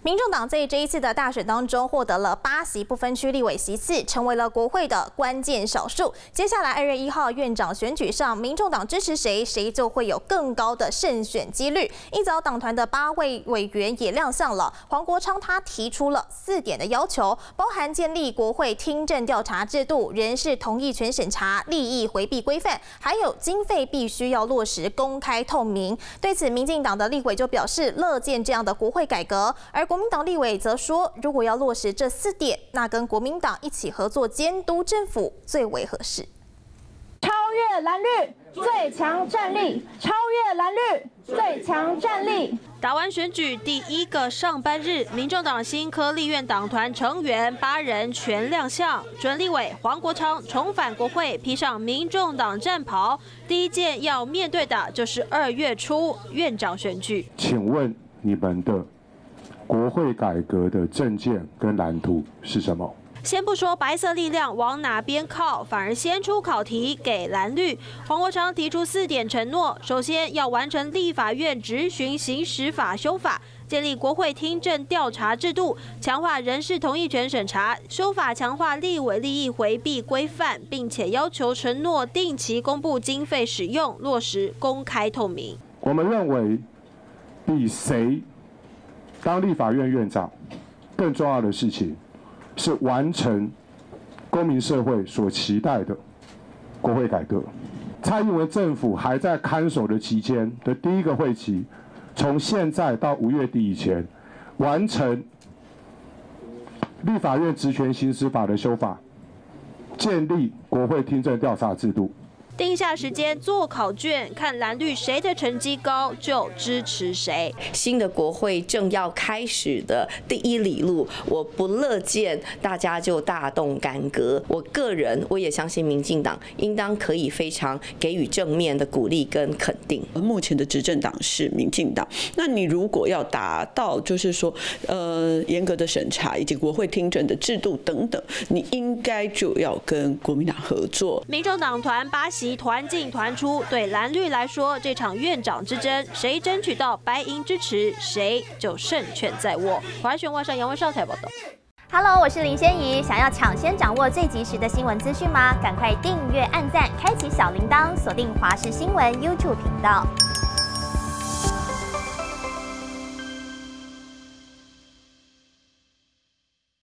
民众党在这一次的大选当中获得了8席不分区立委席次，成为了国会的关键少数。接下来2月1号院长选举上，民众党支持谁，谁就会有更高的胜选几率。一早党团的8位委员也亮相了，黄国昌他提出了4点的要求，包含建立国会听证调查制度、人事同意权审查、利益回避规范，还有经费必须要落实公开透明。对此，民进党的立委就表示乐见这样的国会改革，而国民党立委则说，如果要落实这4点，那跟国民党一起合作监督政府最为合适。 超越蓝绿，最强战力；超越蓝绿，最强战力。 打完选举第1个上班日，民众党新科立院党团成员8人全亮相。准立委黄国昌重返国会，披上民众党战袍，第一件要面对的就是2月初院长选举。 请问你们的国会改革的政见跟蓝图是什么？ 先不说白色力量往哪边靠，反而先出考题给蓝绿。黄国昌提出4点承诺，首先要完成立法院质询行使法修法，建立国会听证调查制度，强化人事同意权审查，修法强化立委利益回避规范，并且要求承诺定期公布经费使用，落实公开透明。 我们认为，比谁当立法院院长更重要的事情，是完成公民社会所期待的国会改革。蔡英文政府还在看守的期间的第1个会期，从现在到5月底以前，完成立法院职权行使法的修法，建立国会听证调查制度。 定下时间做考卷，看蓝绿谁的成绩高就支持谁。 新的国会正要开始的第1里路，我不乐见大家就大动干戈。我个人我也相信民进党应当可以非常给予正面的鼓励跟肯定。 目前的执政党是民进党，那你如果要达到就是说严格的审查以及国会听证的制度等等，你应该就要跟国民党合作。 民众党团8席团进团出，对蓝绿来说，这场院长之争，谁争取到白银支持，谁就胜券在握。华视外上杨文少台报道。 Hello， 我是林仙怡，想要抢先掌握最及时的新闻资讯吗？赶快订阅、按赞、开启小铃铛，锁定华视新闻 YouTube 频道。